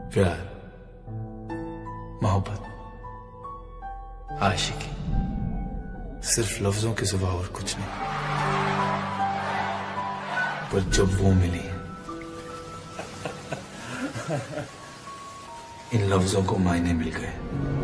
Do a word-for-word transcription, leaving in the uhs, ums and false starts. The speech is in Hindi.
प्यार, मोहब्बत, आशिकी सिर्फ लफ्जों के सिवा और कुछ नहीं। पर जब वो मिली इन लफ्जों को मायने मिल गए।